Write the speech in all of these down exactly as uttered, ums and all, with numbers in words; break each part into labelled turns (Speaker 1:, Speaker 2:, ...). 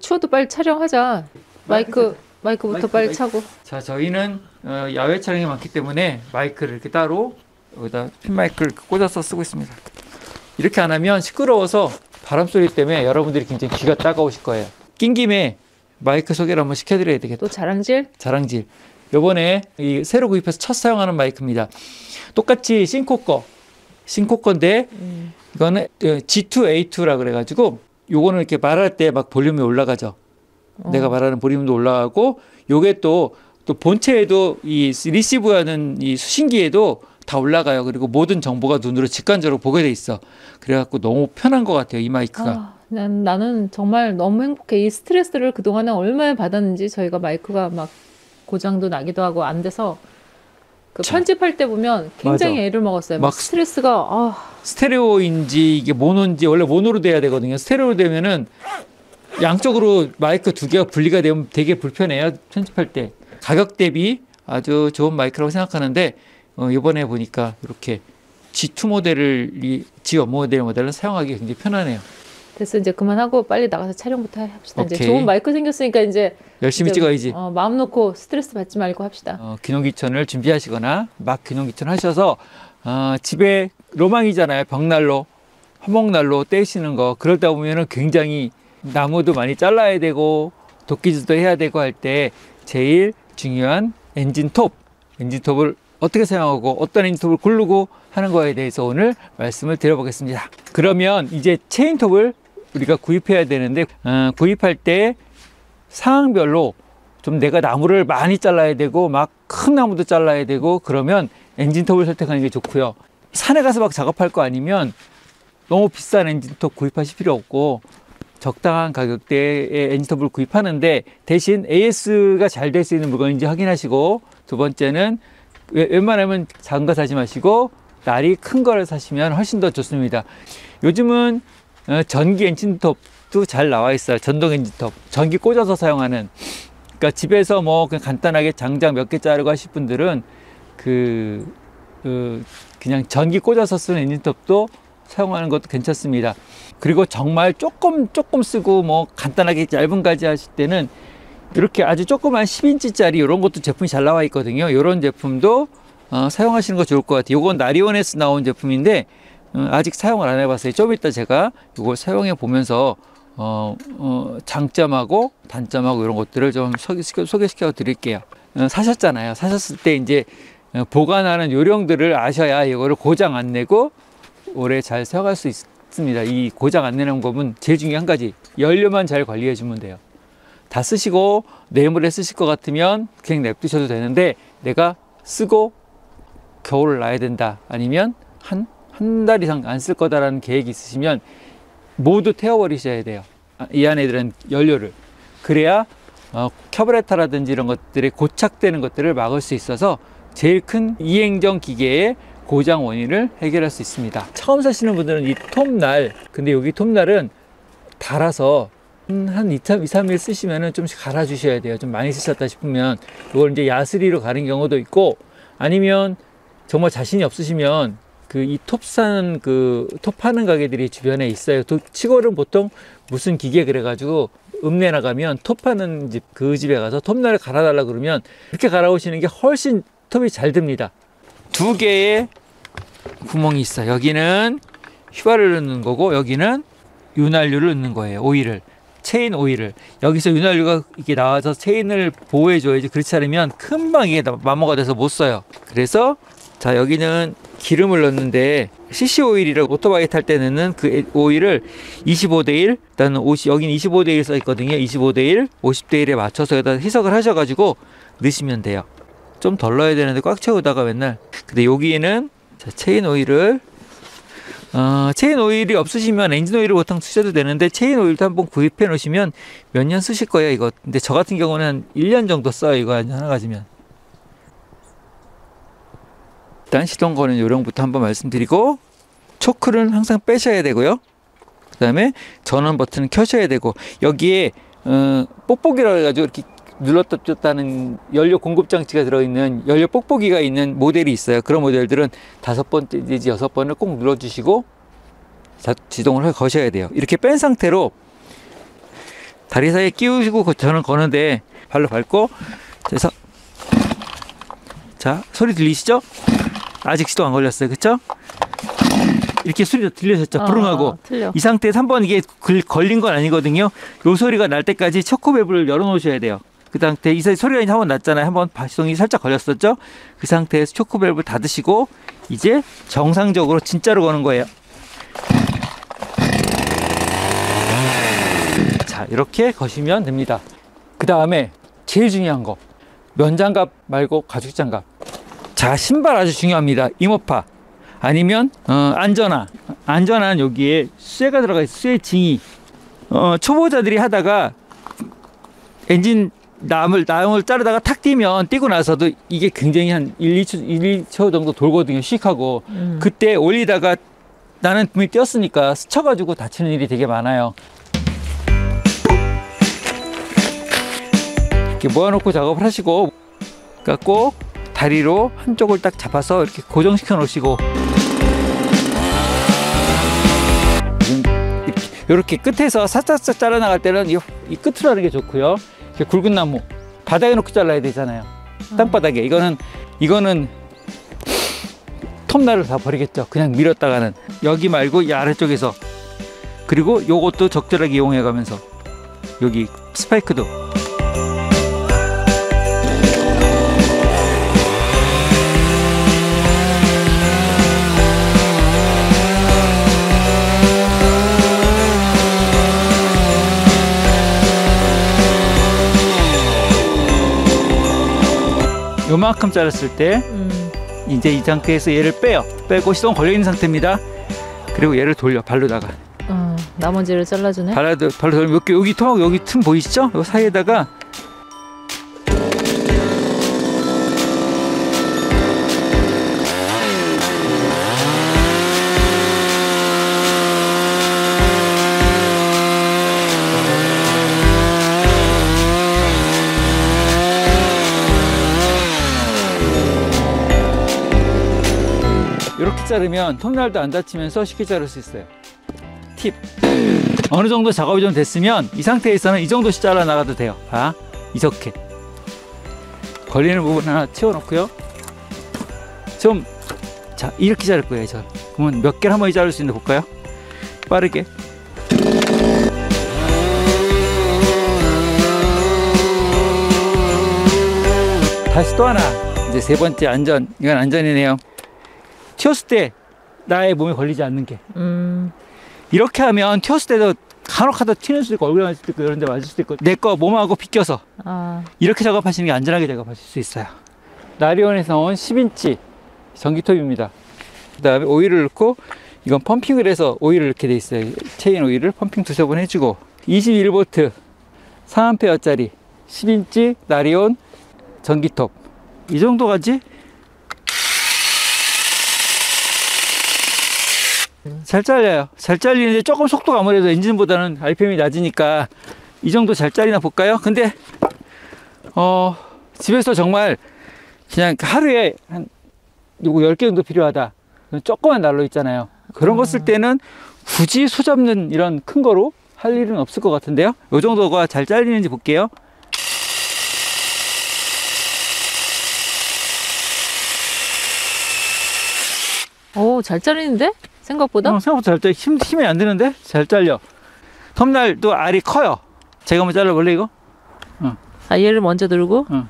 Speaker 1: 추워도 빨리 촬영하자. 마이크, 마이크부터 마이크, 빨리 마이크. 차고.
Speaker 2: 자, 저희는 어, 야외 촬영이 많기 때문에 마이크를 이렇게 따로 여기다 핀 마이크를 꽂아서 쓰고 있습니다. 이렇게 안 하면 시끄러워서 바람 소리 때문에 여러분들이 굉장히 귀가 따가우실 거예요. 낀 김에 마이크 소개를 한번 시켜드려야 되겠다.
Speaker 1: 또 자랑질?
Speaker 2: 자랑질. 요번에 이 새로 구입해서 첫 사용하는 마이크입니다. 똑같이 싱코 거. 싱코 건데 음. 이거는 지 투 에이 투라 그래가지고 요거는 이렇게 말할 때 막 볼륨이 올라가죠. 어. 내가 말하는 볼륨도 올라가고 요게 또, 또 본체에도 이 리시브하는 이 수신기에도 다 올라가요. 그리고 모든 정보가 눈으로 직관적으로 보게 돼 있어. 그래갖고 너무 편한 것 같아요, 이 마이크가.
Speaker 1: 아, 난, 나는 정말 너무 행복해. 이 스트레스를 그동안에 얼마나 받았는지. 저희가 마이크가 막 고장도 나기도 하고 안 돼서 그 자, 편집할 때 보면 굉장히 맞아. 애를 먹었어요. 막 스트레스가 아.
Speaker 2: 스테레오인지 이게 모노인지 원래 모노로 돼야 되거든요. 스테레오로 되면은 양쪽으로 마이크 두 개가 분리가 되면 되게 불편해요. 편집할 때. 가격 대비 아주 좋은 마이크라고 생각하는데 어, 이번에 보니까 이렇게 지 투 모델을 이 지 원 모델 모델을 사용하기 굉장히 편하네요.
Speaker 1: 됐어, 이제 그만하고 빨리 나가서 촬영부터 합시다. 오케이. 이제 좋은 마이크 생겼으니까 이제
Speaker 2: 열심히 이제, 찍어야지.
Speaker 1: 어, 마음 놓고 스트레스 받지 말고 합시다.
Speaker 2: 어, 기농기천을 준비하시거나 막 기농기천 하셔서 어, 집에 로망이잖아요. 벽난로, 화목난로 떼시는 거. 그러다 보면은 굉장히 나무도 많이 잘라야 되고 도끼질도 해야 되고 할 때 제일 중요한 엔진톱, 엔진톱을 어떻게 사용하고 어떤 엔진톱을 고르고 하는 거에 대해서 오늘 말씀을 드려보겠습니다. 그러면 이제 체인톱을 우리가 구입해야 되는데 어, 구입할 때 상황별로 좀 내가 나무를 많이 잘라야 되고 막 큰 나무도 잘라야 되고 그러면 엔진톱을 선택하는 게 좋고요. 산에 가서 막 작업할 거 아니면 너무 비싼 엔진톱 구입하실 필요 없고 적당한 가격대의 엔진톱을 구입하는데 대신 에이에스가 잘 될 수 있는 물건인지 확인하시고 두 번째는 웬만하면 작은 거 사지 마시고 날이 큰 거를 사시면 훨씬 더 좋습니다. 요즘은 전기 엔진톱도 잘 나와 있어요. 전동 엔진톱. 전기 꽂아서 사용하는. 그러니까 집에서 뭐 그냥 간단하게 장작 몇 개 자르고 하실 분들은 그, 그 그냥 전기 꽂아서 쓰는 엔진톱도 사용하는 것도 괜찮습니다. 그리고 정말 조금 조금 쓰고 뭐 간단하게 얇은 가지 하실 때는 이렇게 아주 조그만 십 인치짜리 이런 것도 제품이 잘 나와 있거든요. 이런 제품도 어, 사용하시는 거 좋을 것 같아요. 이건 나리온에서 나온 제품인데 어, 아직 사용을 안 해봤어요. 좀 이따 제가 이걸 사용해 보면서 어, 어, 장점하고 단점하고 이런 것들을 좀 소개시켜, 소개시켜 드릴게요. 어, 사셨잖아요. 사셨을 때 이제 보관하는 요령들을 아셔야 이거를 고장 안 내고 오래 잘 사용할 수 있습니다. 이 고장 안 내는 법은 제일 중요한 한 가지. 연료만 잘 관리해 주면 돼요. 다 쓰시고 내물에 쓰실 것 같으면 그냥 냅두셔도 되는데 내가 쓰고 겨울을 놔야 된다. 아니면 한, 한 달 이상 안 쓸 거다라는 계획이 있으시면 모두 태워버리셔야 돼요. 이 안에 들은 연료를. 그래야 어, 큐브레터라든지 이런 것들이 고착되는 것들을 막을 수 있어서 제일 큰 이행정 기계의 고장 원인을 해결할 수 있습니다. 처음 사시는 분들은 이 톱날, 근데 여기 톱날은 달아서 한 이, 삼 일 쓰시면은 좀씩 갈아 주셔야 돼요. 좀 많이 쓰셨다 싶으면 이걸 이제 야스리로 가는 경우도 있고 아니면 정말 자신이 없으시면 그 이 톱 사는 그 톱 파는 가게들이 주변에 있어요. 시골은 보통 무슨 기계 그래가지고 읍내 나가면 톱 파는 집 그 집에 가서 톱날을 갈아달라 그러면 이렇게 갈아오시는 게 훨씬 톱이 잘 듭니다. 두 개의 구멍이 있어요. 여기는 휘발유를 넣는 거고 여기는 윤활유를 넣는 거예요. 오일을. 체인 오일을. 여기서 윤활유가 이렇게 나와서 체인을 보호해 줘야지. 그렇지 않으면 금방 이게 마모가 돼서 못 써요. 그래서 자 여기는 기름을 넣는데 씨씨 오일이라고 오토바이 탈 때 넣는 그 오일을 이십오 대 일, 일단은 오십, 여기는 이십오 대 일 써 있거든요. 이십오 대 일, 오십 대 일에 맞춰서 여기다 희석을 하셔가지고 넣으시면 돼요. 좀 덜 넣어야 되는데 꽉 채우다가 맨날. 근데 여기에는 자, 체인 오일을 어, 체인 오일이 없으시면 엔진 오일을 보통 쓰셔도 되는데 체인 오일도 한번 구입해 놓으시면 몇 년 쓰실 거예요 이거. 근데 저 같은 경우는 일 년 정도 써요 이거 하나 가지면. 일단 시동 거는 요령부터 한번 말씀드리고 초크는 항상 빼셔야 되고요. 그 다음에 전원 버튼은 켜셔야 되고 여기에 어, 뽁뽁이라고 해가지고 이렇게 눌렀다 폈다는 연료 공급 장치가 들어있는 연료 뽁뽁이가 있는 모델이 있어요. 그런 모델들은 다섯 번 내지 여섯 번을 꼭 눌러주시고 자, 지동을 거셔야 돼요. 이렇게 뺀 상태로 다리 사이에 끼우시고 저는 거는데 발로 밟고 그래서 자 소리 들리시죠? 아직 시도 안 걸렸어요. 그쵸? 이렇게 소리가 들리셨죠?
Speaker 1: 어,
Speaker 2: 부릉하고
Speaker 1: 틀려.
Speaker 2: 이 상태에서 한번 이게 걸린 건 아니거든요. 요 소리가 날 때까지 초코밸브를 열어 놓으셔야 돼요. 그 상태 이 소리가 한번 났잖아요. 한번 발동이 살짝 걸렸었죠? 그 상태에서 초코밸브 닫으시고 이제 정상적으로 진짜로 거는 거예요. 자 이렇게 거시면 됩니다. 그 다음에 제일 중요한 거 면장갑 말고 가죽장갑. 자 신발 아주 중요합니다. 이모파 아니면 어, 안전화. 안전화는 여기에 쇠가 들어가 있어요. 쇠 징이. 어, 초보자들이 하다가 엔진 남을 나용을 자르다가 탁 뛰면 뛰고 나서도 이게 굉장히 한 일, 이 초, 일, 이 초 정도 돌거든요. 씩하고. 음. 그때 올리다가 나는 분명히 뛰었으니까 스쳐가지고 다치는 일이 되게 많아요. 이렇게 모아놓고 작업을 하시고 꼭 다리로 한쪽을 딱 잡아서 이렇게 고정시켜 놓으시고 이렇게 끝에서 사싹싹 잘라나갈 때는 이, 이 끝으로 하는 게 좋고요. 이렇게 굵은 나무 바닥에 놓고 잘라야 되잖아요. 땅바닥에. 이거는 이거는 톱날을 다 버리겠죠. 그냥 밀었다가는. 여기 말고 이 아래쪽에서. 그리고 요것도 적절하게 이용해 가면서 여기 스파이크도 요만큼 자랐을 때 음. 이제 이 상태에서 얘를 빼요. 빼고 시동 걸려있는 상태입니다. 그리고 얘를 돌려 발로다가
Speaker 1: 어, 나머지를 잘라주네.
Speaker 2: 발로, 발로 돌리면 여기, 여기 틈하고 여기 틈 보이시죠? 요 사이에다가 이렇게 자르면 톱날도 안 다치면서 쉽게 자를 수 있어요. 팁! 어느 정도 작업이 좀 됐으면 이 상태에서는 이 정도씩 잘라 나가도 돼요. 봐, 이렇게 걸리는 부분 하나 치워놓고요. 좀, 자 이렇게 자를 거예요. 저 그러면 몇 개를 한 번에 자를 수 있는지 볼까요? 빠르게. 다시 또 하나. 이제 세 번째 안전. 이건 안전이네요. 튀었을 때 나의 몸에 걸리지 않는 게. 음. 이렇게 하면 튀었을 때도 간혹 하다 튀는 수도 있고 얼굴에 맞을 수도 있고 이런 데 맞을 수도 있고 내 거 몸하고 비껴서 아. 이렇게 작업하시는 게 안전하게 작업하실 수 있어요. 나리온에서 온 십 인치 전기톱입니다. 그 다음에 오일을 넣고 이건 펌핑을 해서 오일을 넣게 돼 있어요. 체인 오일을 펌핑 두세 번 해주고 이십일 볼트 삼 암페어짜리 십 인치 나리온 전기톱 이 정도 가지? 잘 잘려요. 잘 잘리는데 조금 속도가 아무래도 엔진보다는 알피엠이 낮으니까 이 정도 잘 잘리나 볼까요? 근데 어 집에서 정말 그냥 하루에 한 요거 열 개 정도 필요하다. 조그만 난로 있잖아요. 그런 거 쓸 때는 굳이 수 잡는 이런 큰 거로 할 일은 없을 것 같은데요. 요 정도가 잘 잘리는지 볼게요.
Speaker 1: 오, 잘 잘리는데? 생각보다?
Speaker 2: 어, 생각보다 잘 잘려. 힘, 힘이 안 드는데? 잘 잘려. 톱날도 알이 커요. 제가 한번 잘라볼래, 이거? 어.
Speaker 1: 아, 얘를 먼저 들고?
Speaker 2: 어.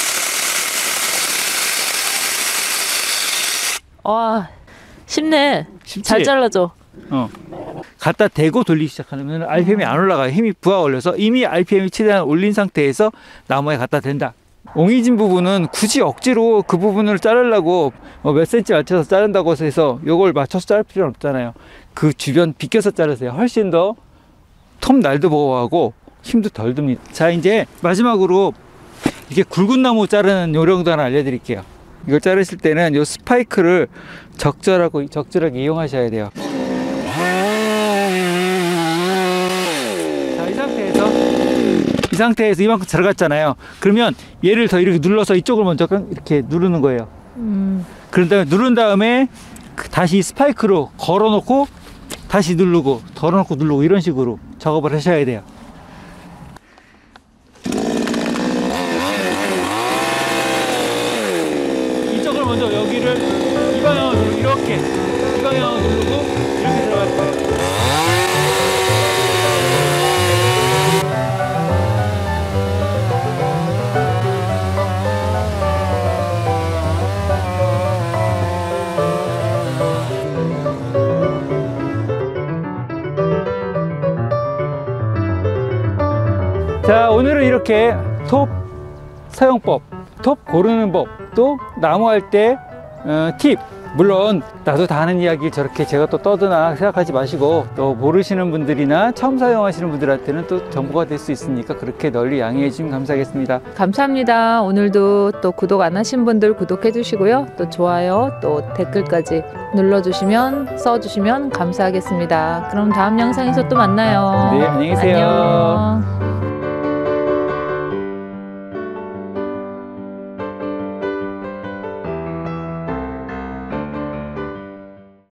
Speaker 1: 와, 쉽네. 쉽지? 잘 잘라줘.
Speaker 2: 어. 갖다 대고 돌리기 시작하면 알피엠이 안 올라가요. 힘이 부하 올려서 이미 알피엠이 최대한 올린 상태에서 나무에 갖다 댄다. 옹이진 부분은 굳이 억지로 그 부분을 자르려고 몇 센치 맞춰서 자른다고 해서 이걸 맞춰서 자를 필요는 없잖아요. 그 주변 비껴서 자르세요. 훨씬 더 톱날도 보호하고 힘도 덜 듭니다. 자, 이제 마지막으로 이게 굵은 나무 자르는 요령도 하나 알려드릴게요. 이걸 자르실 때는 이 스파이크를 적절하고 적절하게 이용하셔야 돼요. 자, 이 상태에서 이 상태에서 이만큼 들어갔잖아요. 그러면 얘를 더 이렇게 눌러서 이쪽을 먼저 이렇게 누르는 거예요. 음. 그런 다음에 누른 다음에 다시 스파이크로 걸어놓고 다시 누르고 덜어놓고 누르고 이런 식으로 작업을 하셔야 돼요. 이렇게 톱 사용법, 톱 고르는 법, 또 나무할 때 어, 팁. 물론 나도 다 아는 이야기 저렇게 제가 또 떠드나 생각하지 마시고, 또 모르시는 분들이나 처음 사용하시는 분들한테는 또 정보가 될 수 있으니까 그렇게 널리 양해해 주시면 감사하겠습니다.
Speaker 1: 감사합니다. 오늘도 또 구독 안 하신 분들 구독해 주시고요. 또 좋아요, 또 댓글까지 눌러주시면, 써주시면 감사하겠습니다. 그럼 다음 영상에서 또 만나요.
Speaker 2: 네, 안녕히 계세요.
Speaker 1: 안녕.